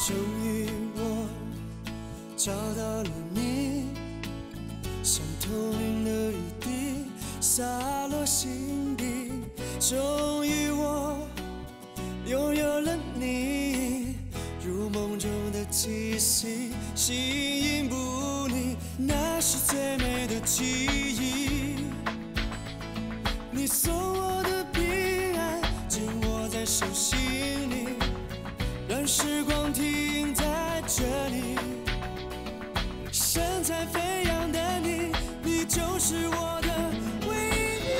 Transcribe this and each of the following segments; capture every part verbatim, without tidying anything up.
终于我找到了你，像透明的雨滴洒落心底。终于我拥有了你，如梦中的气息，形影不离，那是最美的记忆。你送我的平安，紧握在手心里，让时光停在这里。身材飞扬的你，你就是我的唯一。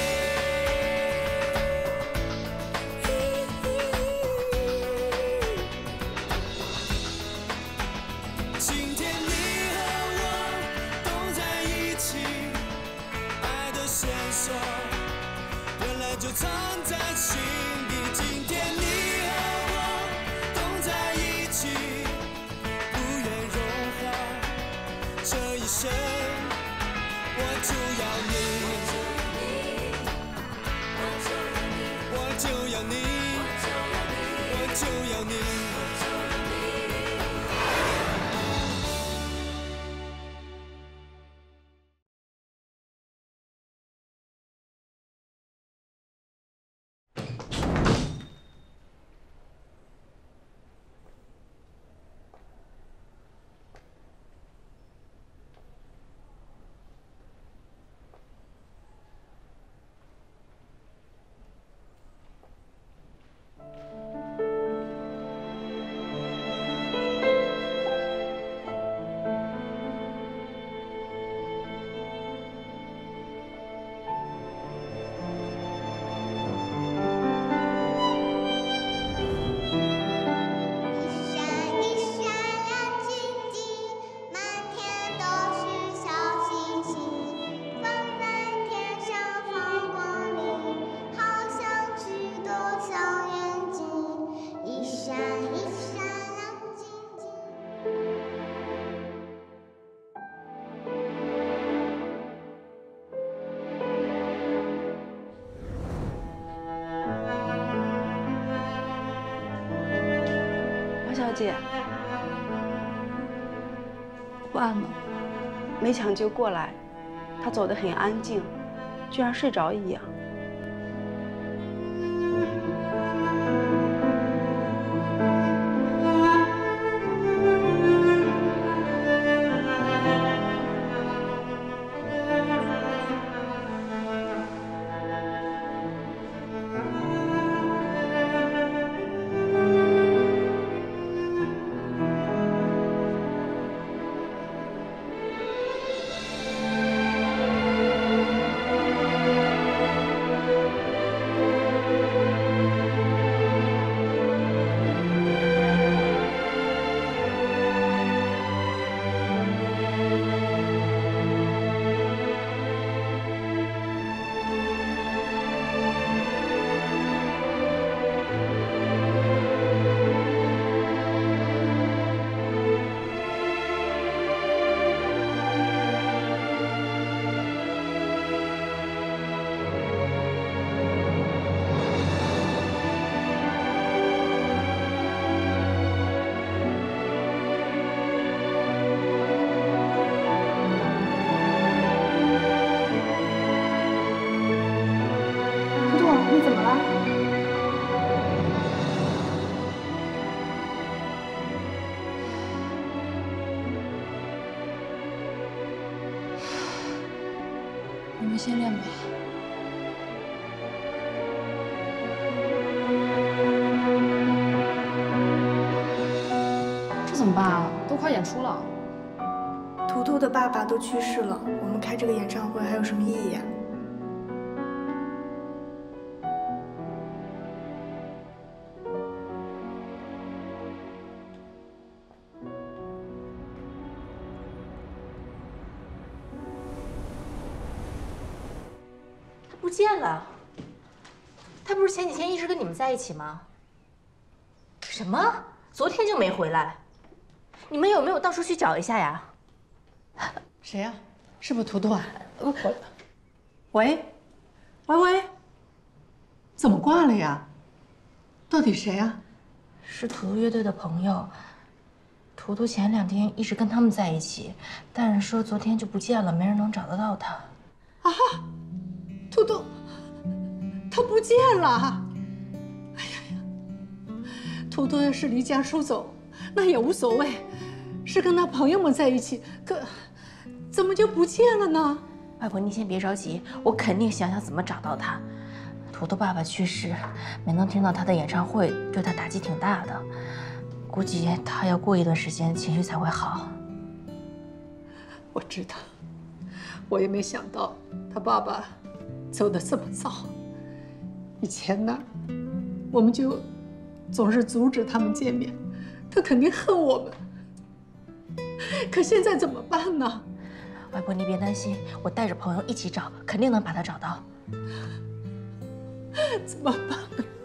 今天你和我都在一起，爱的线索原来就藏在心底。今天你和我都在一起，不愿融化这一生，我就要你，我就要你，我就要你。 小姐，不安吗？没抢救过来，他走得很安静，就像睡着一样。 你们先练吧。这怎么办啊？都快演出了。 图图的爸爸都去世了，我们开这个演唱会还有什么意义啊？ 不见了，他不是前几天一直跟你们在一起吗？什么？昨天就没回来？你们有没有到处去找一下呀？ 谁呀？是不是图图啊？ 我喂，喂喂，怎么挂了呀？到底谁呀？ 是图图乐队的朋友， 图图前两天一直跟他们在一起，但是说昨天就不见了，没人能找得到他。 啊，图图，他不见了！哎呀呀，图图要是离家出走，那也无所谓，是跟他朋友们在一起，可怎么就不见了呢？ 外婆，你先别着急，我肯定想想怎么找到他。图图爸爸去世，没能听到他的演唱会，对他打击挺大的。 估计他要过一段时间情绪才会好。 我知道，我也没想到他爸爸走得这么早。以前呢，我们就总是阻止他们见面，他肯定恨我们。可现在怎么办呢？ 外婆，你别担心，我带着朋友一起找，肯定能把他找到。 怎么办？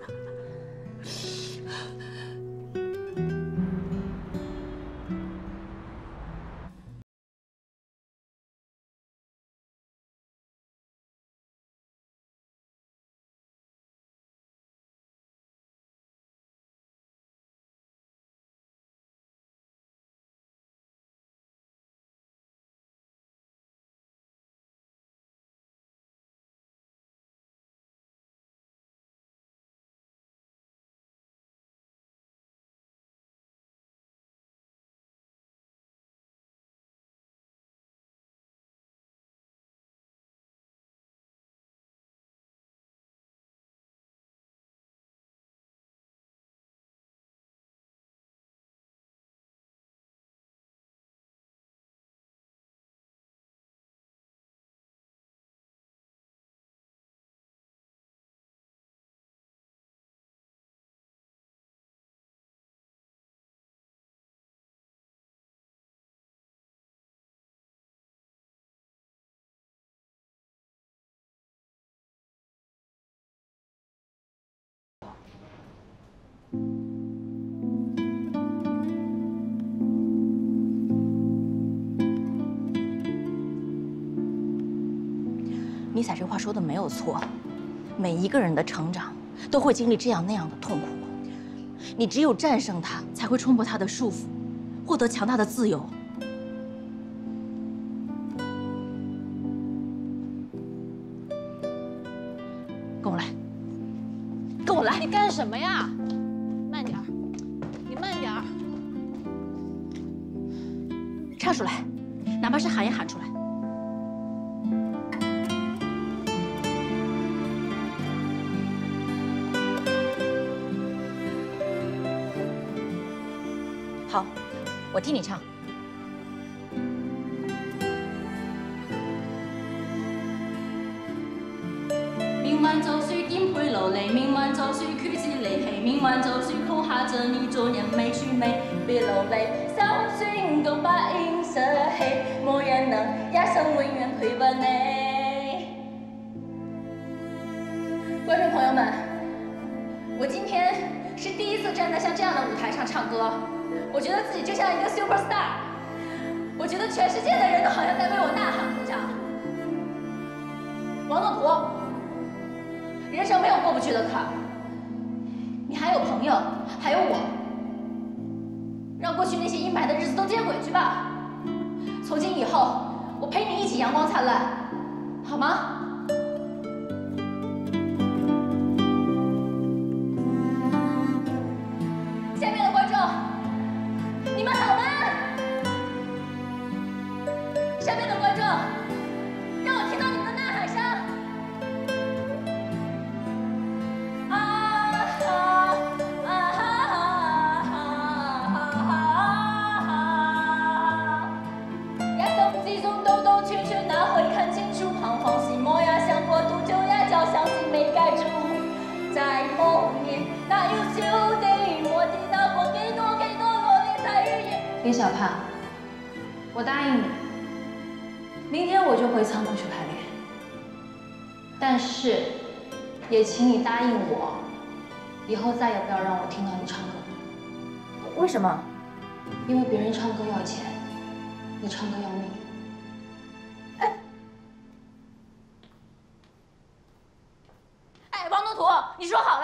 尼采这话说的没有错，每一个人的成长都会经历这样那样的痛苦。你只有战胜它，才会冲破它的束缚，获得强大的自由。跟我来，跟我来！ 你干什么呀？慢点儿，你慢点儿。 唱出来，哪怕是喊也喊出来。 好，我替你唱。明晚就算颠沛流离，明晚就算曲折离奇，明晚就算哭下这你做人没趣味，别流泪，就算告白应舍弃，没人能一生永远陪伴你。观众朋友们，我今天是第一次站在像这样的舞台上唱歌。 我觉得自己就像一个 super star， 我觉得全世界的人都好像在为我呐喊鼓掌。王诺图，人生没有过不去的坎儿，你还有朋友，还有我，让过去那些阴霾的日子都接轨去吧。从今以后，我陪你一起阳光灿烂，好吗？ 你们好吗？下面的观众，让我听到你们的呐喊声！啊哈啊哈啊哈！一生之中兜兜圈圈，哪会看清楚彷徨是模样？想过多久呀？就像是没盖住，在某年那优秀的我的那过给多给多。 林小盼，我答应你，明天我就回仓库去排练。但是，也请你答应我，以后再也不要让我听到你唱歌。 为什么？ 因为别人唱歌要钱，你唱歌要命。 哎，哎，王东图，你说好了。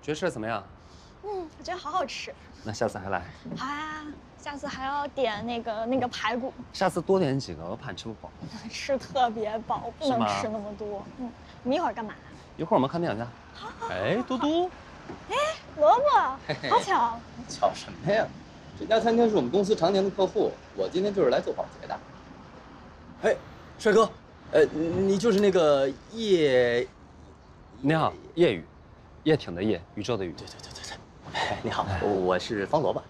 觉得吃的怎么样？ 嗯，我觉得好好吃。 那下次还来。 好啊，下次还要点那个那个排骨。 下次多点几个，我怕你吃不饱。 吃特别饱，不能吃那么多。嗯，我们一会儿干嘛？ 一会儿我们看电影去。哎，嘟嘟。 哎，萝卜，好巧。 巧什么呀？这家餐厅是我们公司常年的客户，我今天就是来做保洁的。哎，帅哥，呃，你就是那个叶。 你好，叶宇，叶挺的叶，宇宙的宇。 对对对对对。哎，你好，我是方萝卜。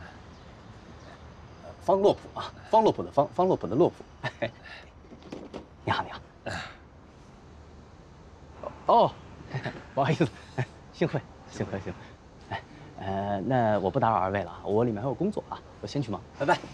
方洛普啊，方洛普的方，方洛普的洛普。你好，你好。哦，不好意思，幸会，幸会，幸会。哎，呃，那我不打扰二位了，我里面还有工作啊，我先去忙，拜拜。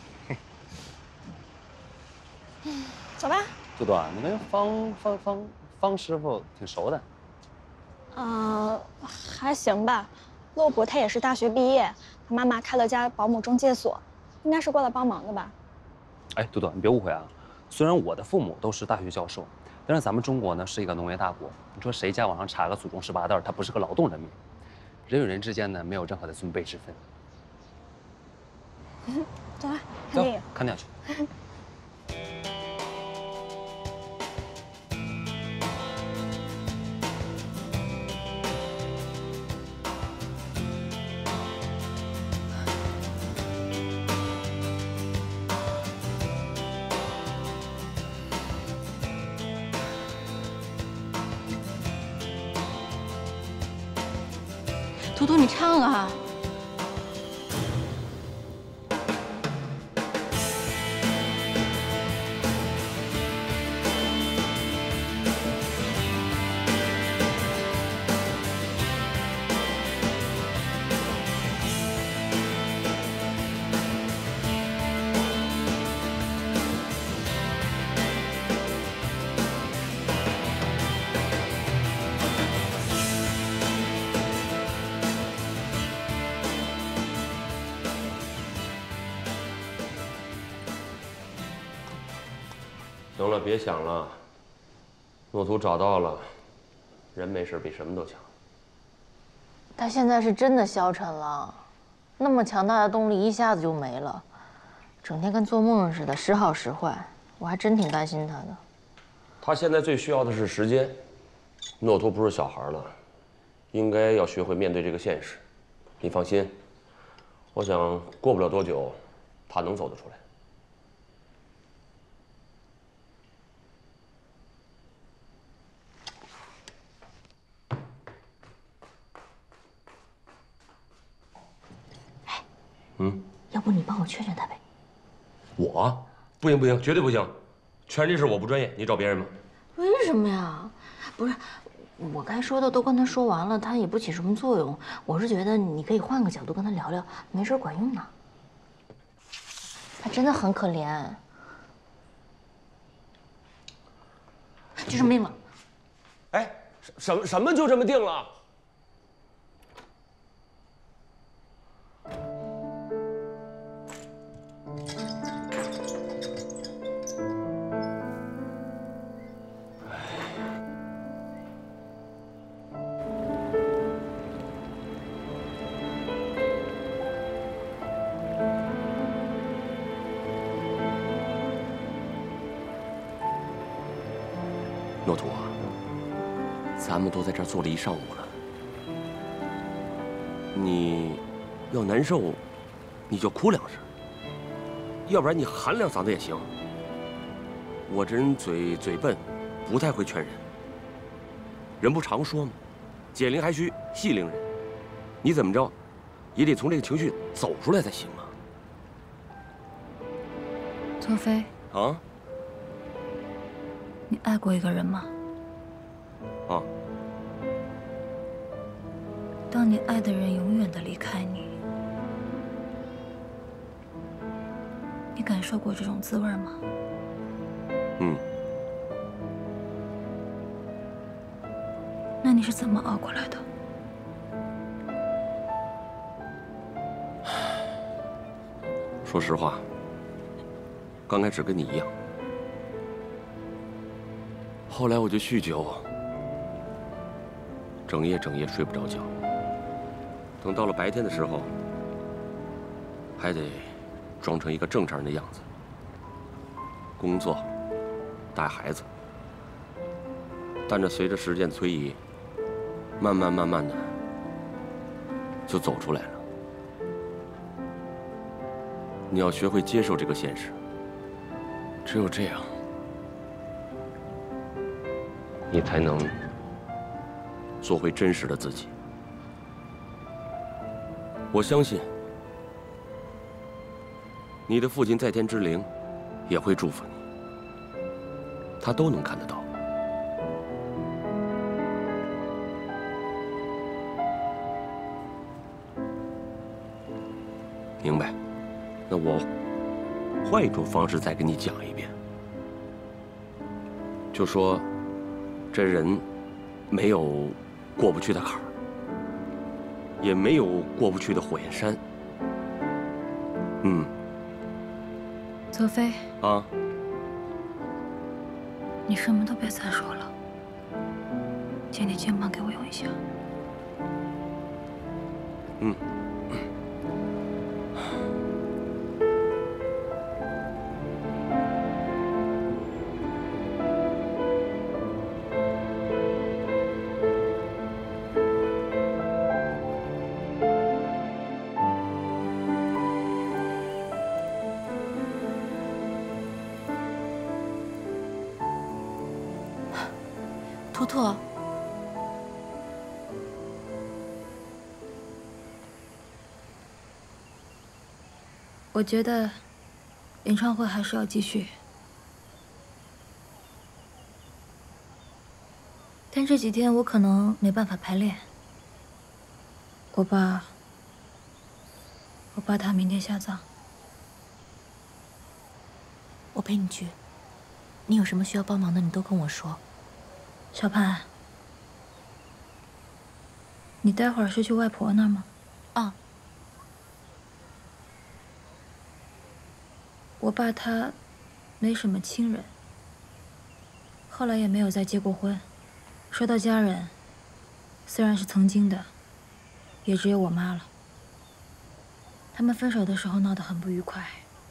嗯，走吧。 嘟嘟啊，你跟方方方方师傅挺熟的。 呃，还行吧。洛普他也是大学毕业，他妈妈开了家保姆中介所，应该是过来帮忙的吧。 哎，嘟嘟，你别误会啊，虽然我的父母都是大学教授，但是咱们中国呢是一个农业大国，你说谁家往上查个祖宗十八代，他不是个劳动人民？人与人之间呢没有任何的尊卑之分。 嗯，走吧，看电影。 看电影去。 图图，你唱啊！ 行了，别想了。诺图找到了，人没事比什么都强。 他现在是真的消沉了，那么强大的动力一下子就没了，整天跟做梦似的，时好时坏，我还真挺担心他的。 他现在最需要的是时间。诺图不是小孩了，应该要学会面对这个现实。你放心，我想过不了多久，他能走得出来。 嗯， 要不你帮我劝劝他呗？ 我不行不行，绝对不行，劝这事我不专业，你找别人吧。 为什么呀？不是，我该说的都跟他说完了，他也不起什么作用。我是觉得你可以换个角度跟他聊聊，没准管用呢。他真的很可怜，就这么定了。 哎，什么什么就这么定了？ 诺图啊，咱们都在这儿坐了一上午了，你要难受，你就哭两声，要不然你喊两嗓子也行。我这人嘴嘴笨，不太会劝人。人不常说吗？解铃还须系铃人。你怎么着，也得从这个情绪走出来才行啊。 左飞啊。 你爱过一个人吗？ 啊。 当你爱的人永远的离开你，你感受过这种滋味吗？ 嗯。 那你是怎么熬过来的？ 说实话，刚开始跟你一样。 后来我就酗酒，整夜整夜睡不着觉， 等到了白天的时候，还得装成一个正常人的样子，工作、带孩子。但这随着时间推移，慢慢慢慢的就走出来了。你要学会接受这个现实，只有这样，你才能做回真实的自己。我相信，你的父亲在天之灵也会祝福你，他都能看得到。明白？那我换一种方式再给你讲一遍，就说这人没有过不去的坎儿。也没有过不去的火焰山。嗯。 泽飞。 啊。 你什么都别再说了，借你肩膀给我用一下。 嗯。 图图， 我觉得演唱会还是要继续，但这几天我可能没办法排练。我爸，我爸他明天下葬， 我陪你去。你有什么需要帮忙的，你都跟我说。 小潘，你待会儿是去外婆那儿吗？ 啊。 我爸他没什么亲人，后来也没有再结过婚。说到家人，虽然是曾经的，也只有我妈了。他们分手的时候闹得很不愉快。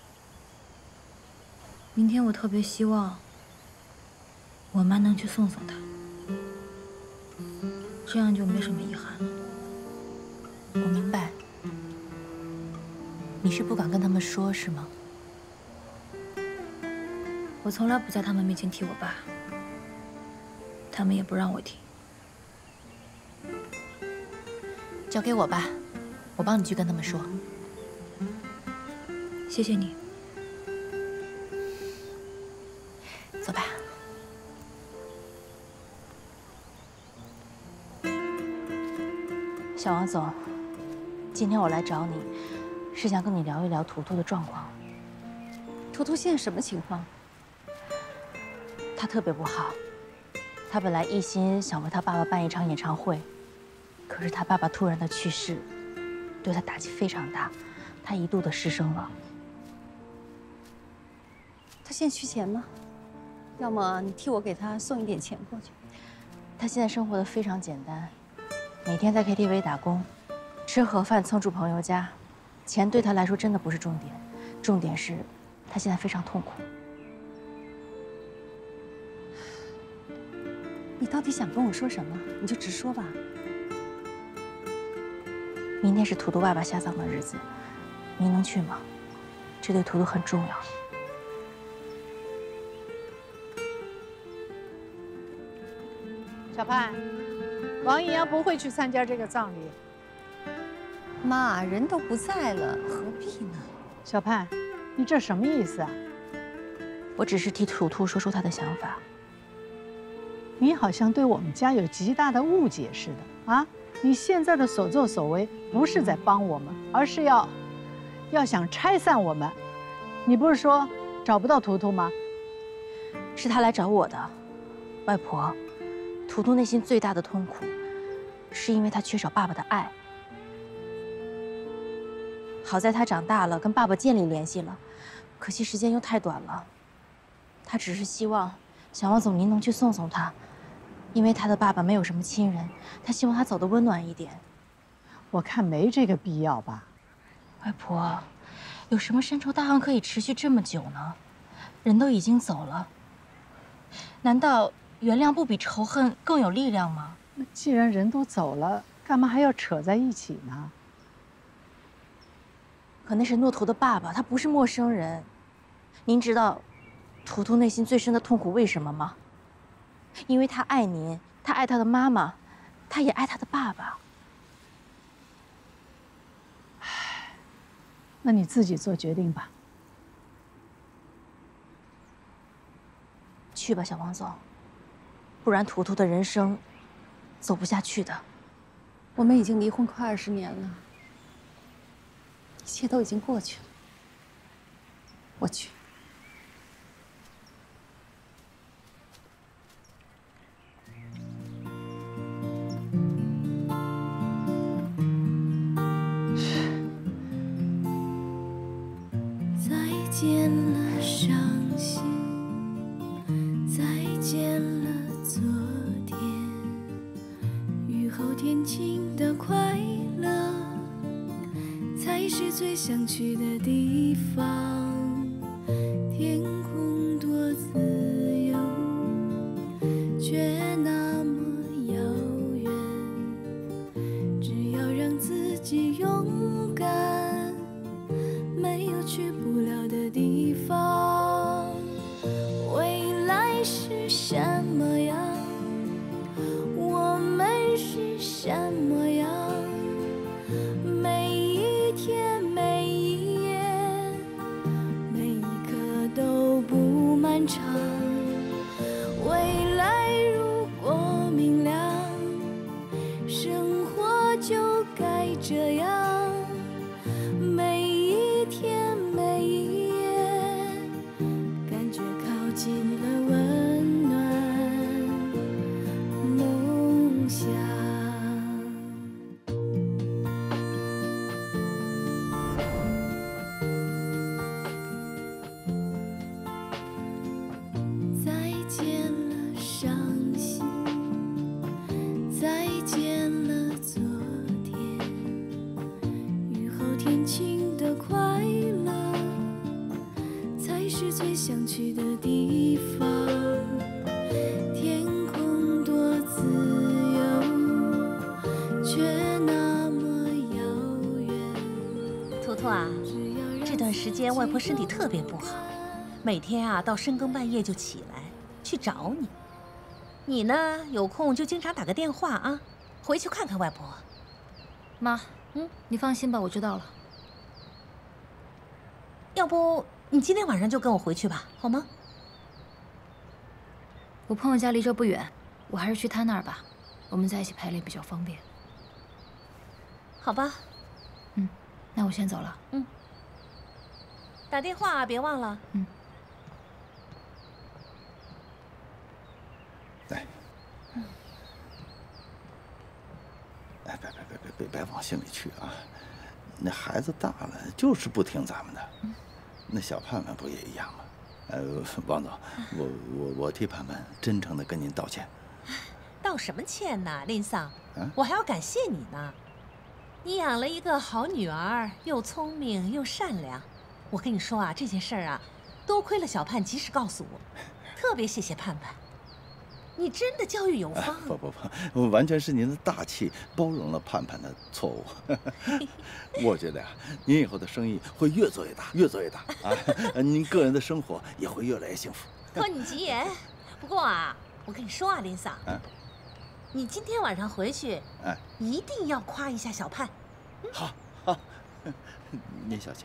明天我特别希望我妈能去送送他，这样就没什么遗憾了。 我明白，你是不敢跟他们说，是吗？ 我从来不在他们面前提我爸，他们也不让我提。 交给我吧，我帮你去跟他们说。 谢谢你。 走吧。小王总，今天我来找你，是想跟你聊一聊图图的状况。 图图现在什么情况？ 他特别不好，他本来一心想为他爸爸办一场演唱会，可是他爸爸突然的去世，对他打击非常大，他一度的失声了。 他现在缺钱吗？要么你替我给他送一点钱过去。 他现在生活的非常简单，每天在 K T V 打工，吃盒饭蹭住朋友家，钱对他来说真的不是重点，重点是，他现在非常痛苦。 你到底想跟我说什么？你就直说吧。 明天是图图爸爸下葬的日子，您能去吗？这对图图很重要。 小潘，王一阳不会去参加这个葬礼。 妈，人都不在了，何必呢？ 小潘，你这什么意思啊？ 我只是替图图说说他的想法。 你好像对我们家有极大的误解似的啊！你现在的所作所为不是在帮我们，而是要要想拆散我们。你不是说找不到图图吗？ 是他来找我的，外婆。图图内心最大的痛苦，是因为他缺少爸爸的爱。好在他长大了，跟爸爸建立联系了，可惜时间又太短了。他只是希望小王总您能去送送他，因为他的爸爸没有什么亲人，他希望他走得温暖一点。 我看没这个必要吧。 外婆，有什么深仇大恨可以持续这么久呢？人都已经走了，难道原谅不比仇恨更有力量吗？ 那既然人都走了，干嘛还要扯在一起呢？ 可那是诺图的爸爸，他不是陌生人。您知道，图图内心最深的痛苦为什么吗？因为他爱您，他爱他的妈妈，他也爱他的爸爸。 唉，那你自己做决定吧。 去吧，小王总，不然图图的人生走不下去的。 我们已经离婚快二十年了，一切都已经过去了。我去。 再见了伤心，再见了昨天，雨后天晴的快乐，才是最想去的地方。天空多自由，却那么遥远。只要让自己勇敢，没有去不了的地方。未来是什么样，我们是什么样，每一天每一夜每一刻都不漫长。未来如果明亮，生活就该这样，每一天每一夜感觉靠近了温暖梦想。再见了伤心，再见了昨天，雨后天晴的快乐，才是最想去的地方。天空多自由，却那么遥远。 图图啊，这段时间外婆身体特别不好，每天啊到深更半夜就起来去找你。你呢，有空就经常打个电话啊，回去看看外婆。 妈，嗯，你放心吧，我知道了。 要不你今天晚上就跟我回去吧，好吗？ 我朋友家离这不远，我还是去他那儿吧，我们在一起排练比较方便。 好吧。 嗯，那我先走了。 嗯。打电话啊，别忘了。 嗯。 来。哎，别别别别别别往心里去啊！那孩子大了，就是不听咱们的。 嗯、 那小盼盼不也一样吗？呃，王总，我我我替盼盼真诚的跟您道歉。 道什么歉呢，林桑？ 啊、 我还要感谢你呢。你养了一个好女儿，又聪明又善良。我跟你说啊，这件事儿啊，多亏了小盼及时告诉我，特别谢谢盼盼。你真的教育有方。 啊、不不不，完全是您的大气包容了盼盼的错误。我觉得呀、啊，您以后的生意会越做越大，越做越大啊！您个人的生活也会越来越幸福。 托你吉言。不过啊，我跟你说啊，林桑， 啊， 你今天晚上回去， 哎， 一定要夸一下小盼。 嗯、好，好，您小心。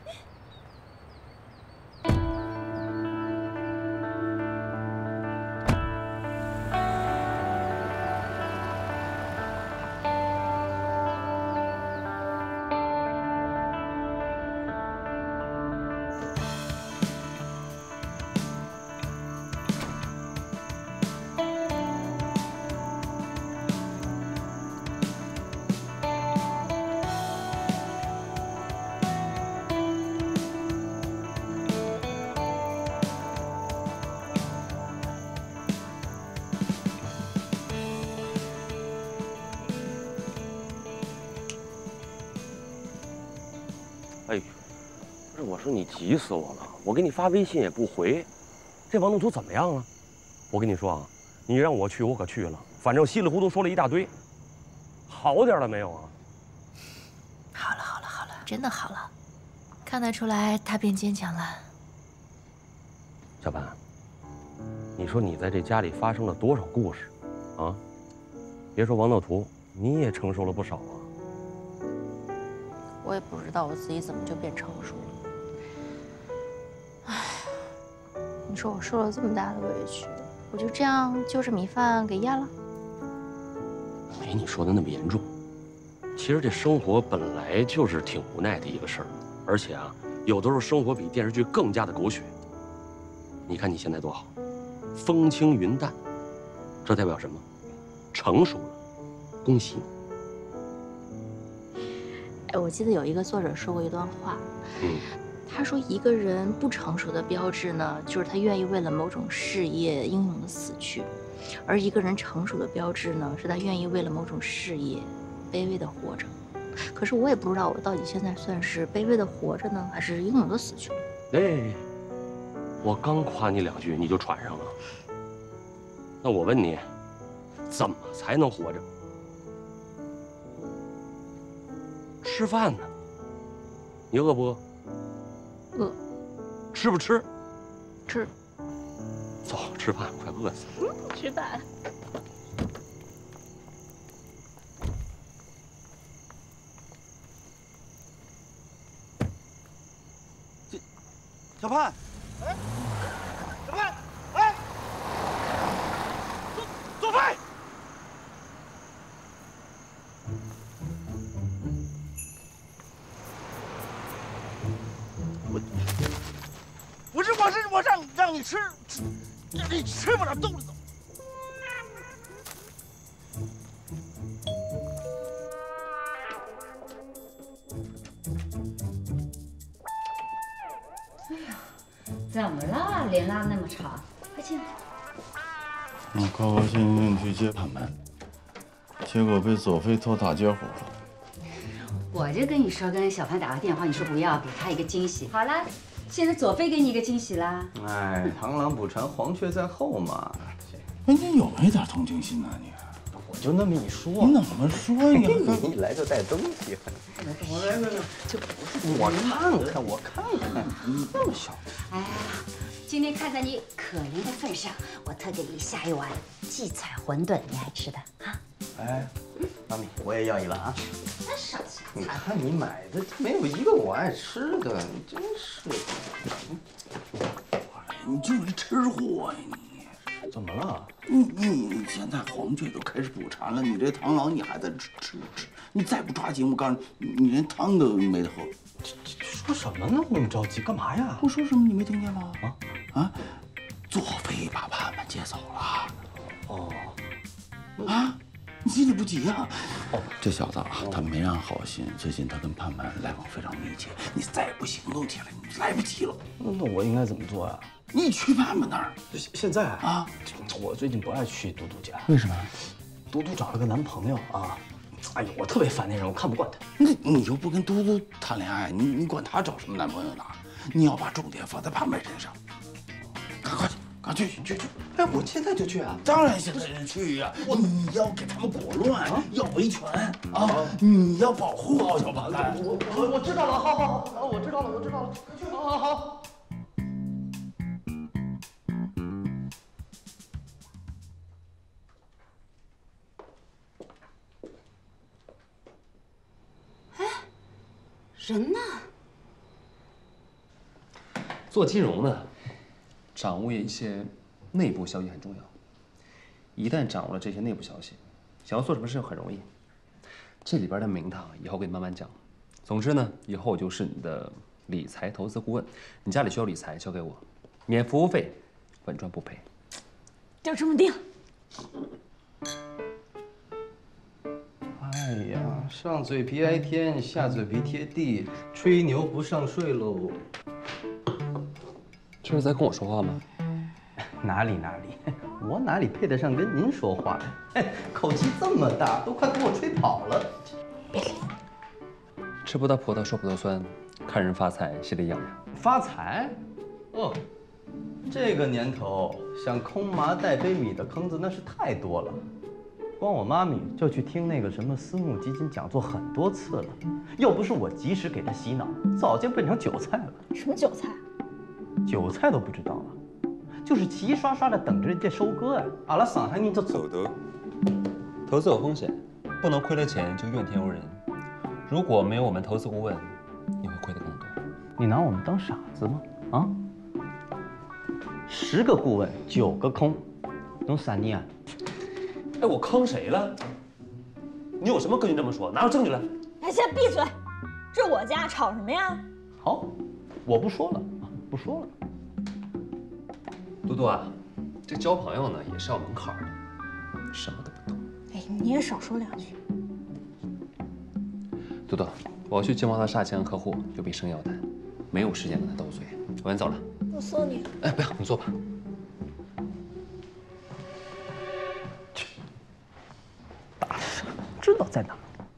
是我说你急死我了，我给你发微信也不回，这王动图怎么样了？我跟你说啊，你让我去我可去了，反正稀里糊涂说了一大堆，好点了没有啊？ 好了好了好了，真的好了，看得出来他变坚强了。 小潘，你说你在这家里发生了多少故事，啊？别说王道图，你也承受了不少啊。 我也不知道我自己怎么就变成熟了。唉，你说我受了这么大的委屈，我就这样就着米饭给咽了？ 没你说的那么严重。其实这生活本来就是挺无奈的一个事儿，而且啊，有的时候生活比电视剧更加的狗血。你看你现在多好，风轻云淡，这代表什么？成熟了，恭喜你。 哎，我记得有一个作者说过一段话， 嗯， 他说一个人不成熟的标志呢，就是他愿意为了某种事业英勇的死去，而一个人成熟的标志呢，是他愿意为了某种事业卑微的活着。可是我也不知道我到底现在算是卑微的活着呢，还是英勇的死去了。 哎，我刚夸你两句你就喘上了。那我问你，怎么才能活着？吃饭呢？你饿不饿？ 饿。 吃不吃？ 吃。 走，吃饭，快饿死了。 嗯，吃饭。 这，小潘，哎，小潘，哎，左左飞。不是，我是我让让你吃，吃你吃不了兜着走。 哎呀，怎么了？脸拉那么长，快进来。 我高高兴兴去接潘潘，结果被左飞偷打截胡了。 我就跟你说，跟小潘打个电话，你说不要，给他一个惊喜。好了。现在左飞给你一个惊喜啦！ 哎，螳螂捕蝉，黄雀在后嘛。 哎，你有没点同情心呢？你， 我就那么一说。 你怎么说呀？ 你一来就带东西。 我来来来， 这不是我看看，我看看，你那么小。 哎呀，今天看在你可怜的份上，我特给你下一碗荠菜馄饨，你爱吃的啊？ 哎，妈咪，我也要一碗啊！ 真少气！ 你看你买的没有一个我爱吃的，你真是的。 你就是一吃货呀你！ 怎么了？ 你你你现在黄雀都开始捕蝉了，你这螳螂你还在吃吃吃，你再不抓紧，我告诉你，你连汤都没得喝。 这这说什么呢？那么着急干嘛呀？ 我说什么你没听见吗？ 啊啊！左飞把潘潘接走了。 哦。 啊！你心里不急呀？哦，这小子啊，他没安好心。最近他跟潘潘来往非常密切，你再不行动起来，你来不及了。 那我应该怎么做呀？ 你去潘潘那儿。 现现在啊， 我最近不爱去嘟嘟家。 为什么？ 嘟嘟找了个男朋友啊！哎呦，我特别烦那人，我看不惯他。 你你又不跟嘟嘟谈恋爱，你你管他找什么男朋友呢？你要把重点放在潘潘身上。赶快去！赶去去去！ 哎，我现在就去啊！ 当然现在就去呀！我你要给他们裹乱，要维权啊！你要保护好小潘潘。 我我我知道了，好好好，我知道了，我知道了，好好好。 哎，人呢？ 做金融呢，掌握一些内部消息很重要。一旦掌握了这些内部消息，想要做什么事很容易。这里边的名堂以后给你慢慢讲。总之呢，以后我就是你的理财投资顾问。你家里需要理财，交给我，免服务费，稳赚不赔。 就这么定。 哎呀，上嘴皮挨天，下嘴皮贴地，吹牛不上税喽。 这是在跟我说话吗？ 哪里哪里，我哪里配得上跟您说话呀？哎，口气这么大，都快给我吹跑了。 吃不到葡萄说葡萄酸， 看人发财，谁得养呀？ 发财？哦，这个年头想空麻袋杯米的坑子那是太多了。光我妈咪就去听那个什么私募基金讲座很多次了，要不是我及时给她洗脑，早就变成韭菜了。 什么韭菜？ 韭菜都不知道啊，就是齐刷刷的等着人家收割呀。阿拉上海人就走的，投资有风险，不能亏了钱就怨天尤人。如果没有我们投资顾问，你会亏得更多。 你拿我们当傻子吗？啊？十个顾问九个空，弄啥你啊？ 哎，我坑谁了？你有什么根据这么说？拿出证据来！ 哎，先闭嘴！这我家，吵什么呀？ 好，我不说了啊，不说了。 嘟嘟啊，这交朋友呢也是要门槛的，什么都不懂。 哎，你也少说两句。 嘟嘟，我要去金华大厦见个客户，有笔生意要谈，没有时间跟他斗嘴，我先走了。 我送你。 哎，不要，你坐吧。 知道在哪？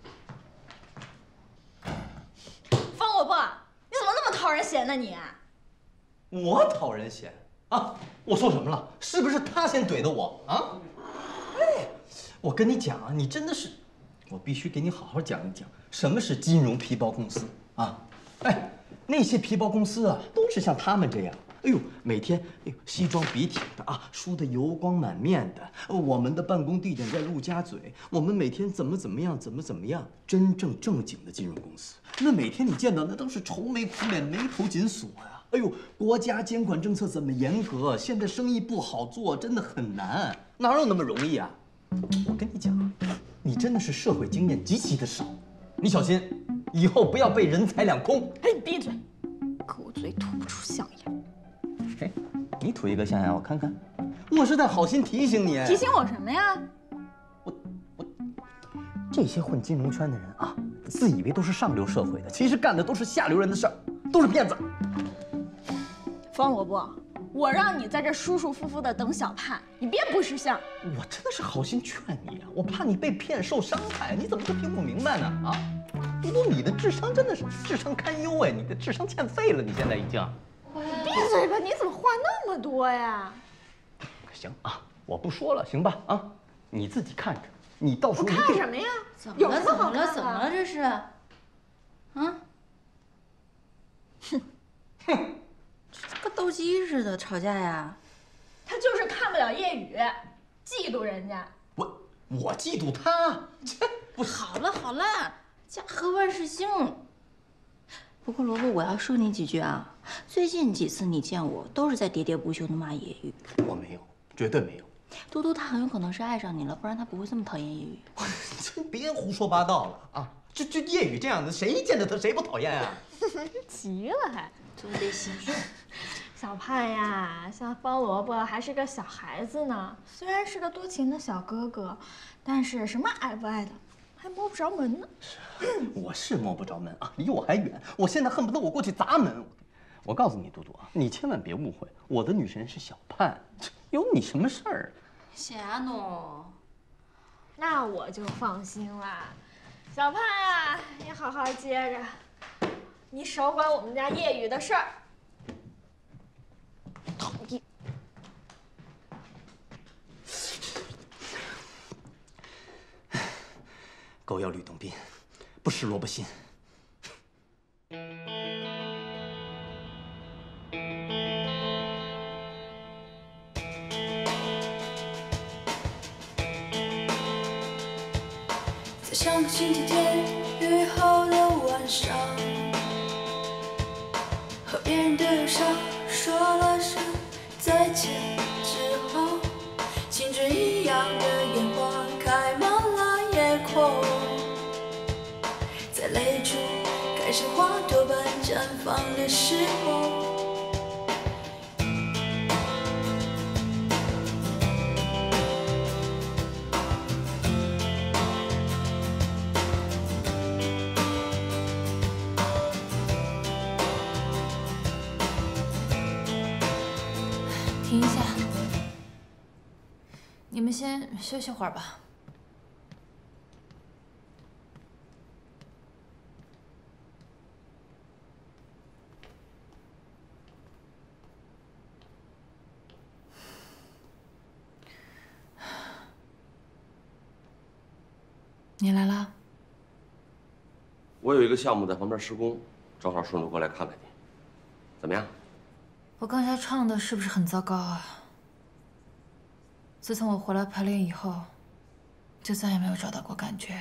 方伯伯，你怎么那么讨人嫌呢你？ 我讨人嫌啊？我说什么了？是不是他先怼的我啊？哎，我跟你讲啊，你真的是，我必须给你好好讲一讲什么是金融皮包公司啊！哎，那些皮包公司啊，都是像他们这样。哎呦，每天哎呦西装笔挺的啊，梳得油光满面的。我们的办公地点在陆家嘴，我们每天怎么怎么样，怎么怎么样，真正正经的金融公司，那每天你见到那都是愁眉苦脸、眉头紧锁呀。哎呦，国家监管政策怎么严格？现在生意不好做，真的很难，哪有那么容易啊？我跟你讲，你真的是社会经验极其的少，你小心，以后不要被人财两空。 哎，你闭嘴，狗嘴吐不出象牙。 哎，你吐一个象牙我看看。我是在好心提醒你。 提醒我什么呀？ 我我，这些混金融圈的人啊，自以为都是上流社会的，其实干的都是下流人的事儿，都是骗子。 方萝卜，我让你在这舒舒服服的等小盼，你别不识相。 我真的是好心劝你啊，我怕你被骗受伤害，你怎么都听不明白呢？啊，嘟嘟，你的智商真的是智商堪忧哎，你的智商欠费了，你现在已经。 闭嘴吧！你怎么话那么多呀？ 行啊，我不说了，行吧？啊，你自己看着，你到时候我看什么呀？ 怎么了？怎么了？怎么了？这是？啊？哼，哼，跟斗鸡似的吵架呀？ 他就是看不了叶雨，嫉妒人家。 我我嫉妒他？这不好了好了，家和万事兴。不过萝卜，我要说你几句啊。最近几次你见我，都是在喋喋不休的骂叶雨。 我没有，绝对没有。 嘟嘟他很有可能是爱上你了，不然他不会这么讨厌叶雨。 真别胡说八道了啊！这这叶雨这样的，谁见着他谁不讨厌啊？ 急了还， 多得心胸。 小盼呀，像方萝卜还是个小孩子呢，虽然是个多情的小哥哥，但是什么爱不爱的，还摸不着门呢。 我是摸不着门啊，离我还远。我现在恨不得我过去砸门。我告诉你，嘟嘟啊，你千万别误会，我的女神是小盼，有你什么事儿？ 啥呢？ 那我就放心了。小盼呀，你好好接着，你少管我们家叶雨的事儿。讨厌。 狗咬吕洞宾，不识萝卜心。 在上个星期天约好的晚上，和别人的忧伤说了声再见之后，青春一样的烟花开满了夜空，在泪珠开始花朵般绽放的时候， 停一下，你们先休息会儿吧。 你来啦？ 我有一个项目在旁边施工，正好顺路过来看看你，怎么样？ 我刚才唱的是不是很糟糕啊？自从我回来排练以后，就再也没有找到过感觉。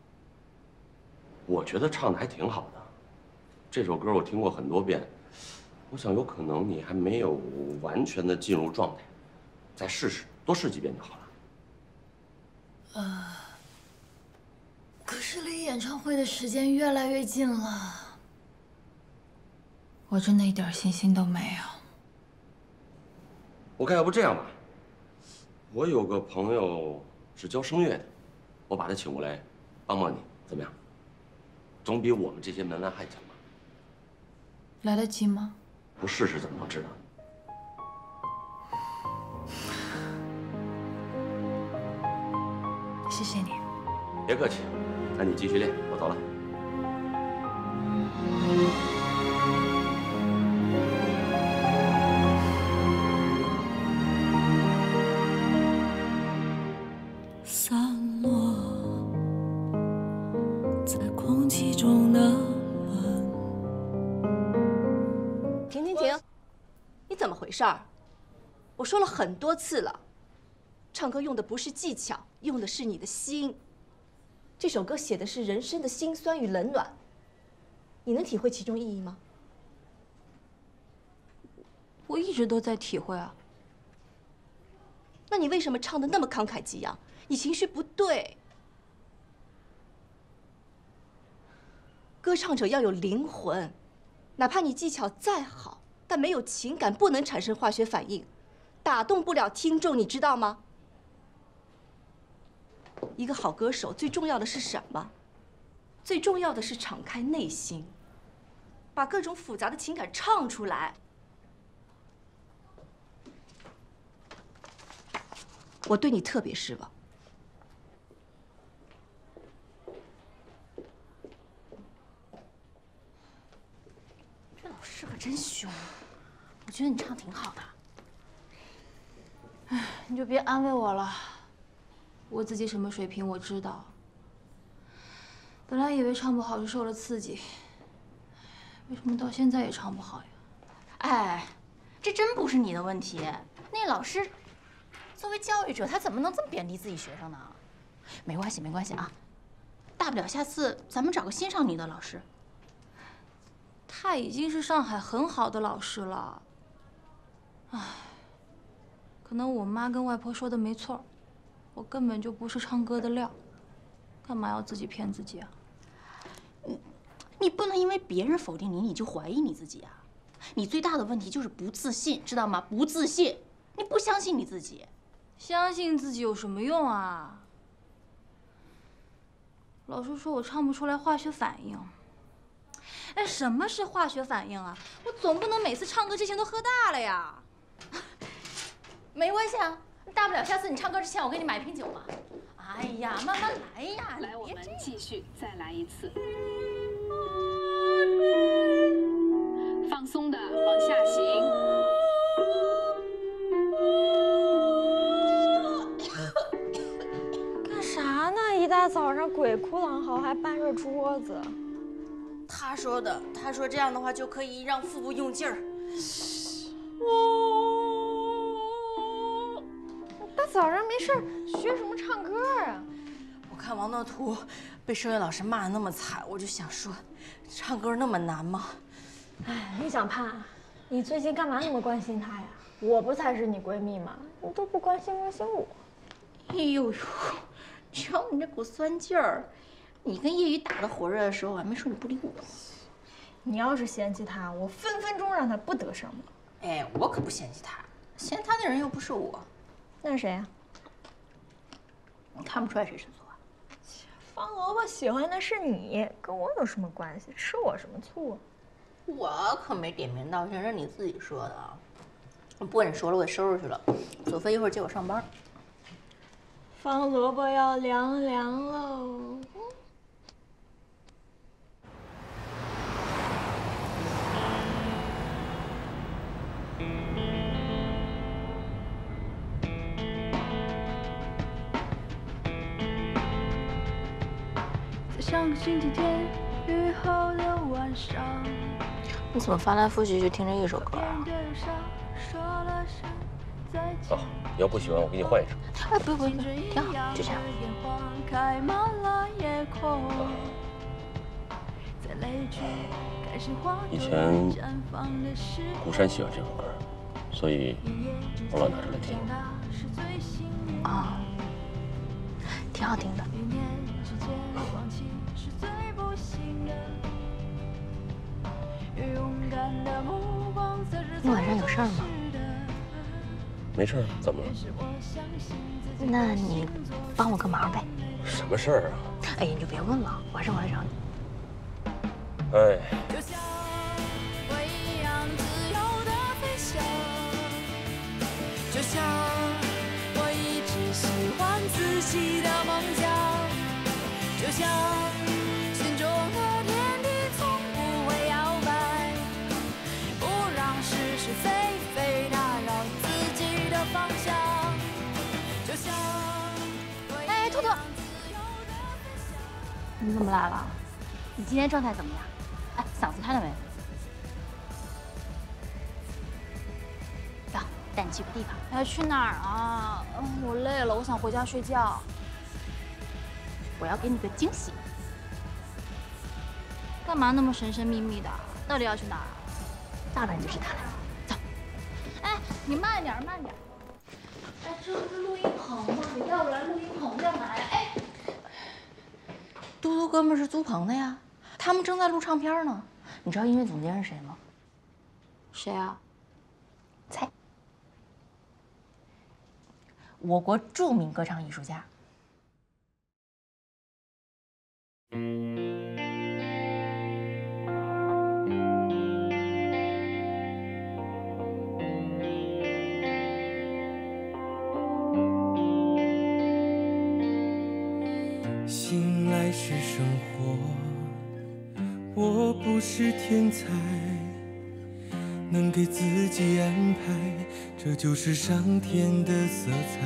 我觉得唱的还挺好的，这首歌我听过很多遍，我想有可能你还没有完全的进入状态，再试试，多试几遍就好了。 呃，可是离演唱会的时间越来越近了，我真的一点信心都没有。 我看要不这样吧，我有个朋友是教声乐的，我把他请过来帮帮你，怎么样？总比我们这些门外汉强吧？ 来得及吗？ 不试试怎么能知道？ 谢谢你。 别客气，那你继续练，我走了。 散落在空气中的吻。 停停停！你怎么回事儿？我说了很多次了，唱歌用的不是技巧，用的是你的心。这首歌写的是人生的辛酸与冷暖，你能体会其中意义吗？ 我一直都在体会啊。 那你为什么唱的那么慷慨激昂？你情绪不对。歌唱者要有灵魂，哪怕你技巧再好，但没有情感，不能产生化学反应，打动不了听众，你知道吗？一个好歌手最重要的是什么？最重要的是敞开内心，把各种复杂的情感唱出来。我对你特别失望。 这老师可真凶啊！我觉得你唱挺好的。哎，你就别安慰我了。我自己什么水平我知道。本来以为唱不好是受了刺激，为什么到现在也唱不好呀？ 哎，这真不是你的问题。那老师作为教育者，他怎么能这么贬低自己学生呢？没关系，没关系啊，大不了下次咱们找个欣赏你的老师。 他已经是上海很好的老师了。唉，可能我妈跟外婆说的没错。我根本就不是唱歌的料，干嘛要自己骗自己啊？ 你你不能因为别人否定你，你就怀疑你自己啊！你最大的问题就是不自信，知道吗？不自信，你不相信你自己。 相信自己有什么用啊？老师说我唱不出来化学反应。哎，什么是化学反应啊？我总不能每次唱歌之前都喝大了呀。 没关系啊。大不了下次你唱歌之前，我给你买一瓶酒嘛。哎呀，慢慢来呀！ 来，我们继续再来一次，放松的往下行。 干啥呢？一大早上鬼哭狼嚎，还搬着桌子。 他说的，他说这样的话就可以让腹部用劲儿。 大早上没事学什么唱歌啊？ 我看王道图被声乐老师骂得那么惨，我就想说，唱歌那么难吗？ 哎，林小盼，你最近干嘛那么关心他呀？我不才是你闺蜜吗？你都不关心关心我。 哎呦呦，瞧你这股酸劲儿！你跟叶雨打得火热的时候，我还没说你不理我。 你要是嫌弃他，我分分钟让他不得胜了。 哎，我可不嫌弃他，嫌他的人又不是我。 那是谁呀？ 你看不出来谁是错啊？ 方萝卜喜欢的是你，跟我有什么关系？吃我什么醋啊？ 我可没点名道姓，是你自己说的啊。不管你说了，我得收拾去了。左飞一会儿接我上班。 方萝卜要凉凉喽。 像星期天雨后的晚上。 你怎么翻来覆去就听着一首歌啊？ 好，你要不喜欢，我给你换一首。 哎，不用不用不用，挺好，就这样。 以前顾山喜欢这首歌，所以我老拿出来听。 啊，挺好听的。你晚上有事儿吗？ 没事儿，怎么了？ 那你帮我个忙呗。 什么事儿啊？ 哎呀，你就别问了，晚上我来找你。 哎。 就像我一直喜欢自己的梦想，就像心中的天地从不会摇摆，不让是是非非打扰自己的方向。就像哎，兔兔，你怎么来了？你今天状态怎么样？哎，嗓子开了没？带你去个地方。 哎，去哪儿啊？嗯，我累了，我想回家睡觉。 我要给你个惊喜。 干嘛那么神神秘秘的？到底要去哪儿？ 到了你就知道了。走。 哎，你慢点，慢点。哎，这不是录音棚吗？你要不然录音棚干嘛呀？哎， 嘟嘟哥们是租棚的呀，他们正在录唱片呢。你知道音乐总监是谁吗？ 谁啊？ 猜。我国著名歌唱艺术家。 醒来是生活，我不是天才，能给自己安排，这就是上天的色彩。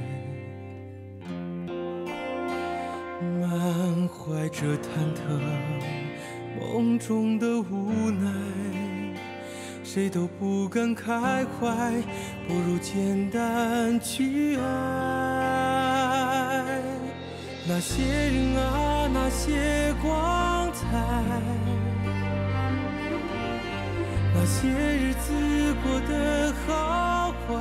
满怀着忐忑，梦中的无奈，谁都不敢开怀，不如简单去爱。那些人啊，那些光彩，那些日子过得好坏，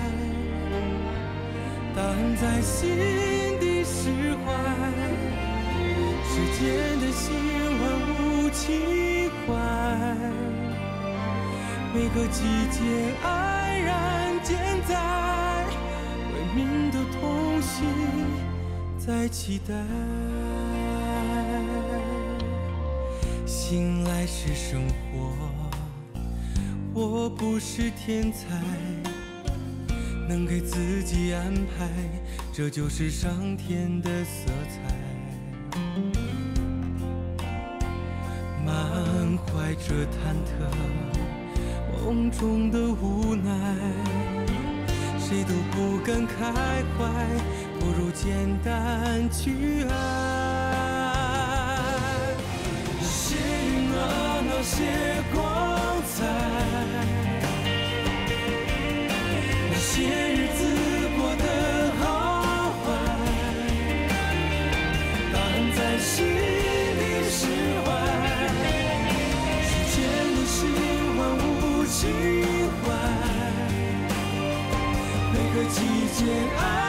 答案在心底释怀。世间的心万物情怀，每个季节安然健在，为民的痛心在期待。醒来是生活，我不是天才，能给自己安排，这就是上天的色彩。满怀着忐忑，梦中的无奈，谁都不敢开怀，不如简单去爱。那些人啊，那些光彩，那些日子过得好坏，答案在心里释怀。世间的事万物情怀，每个季节爱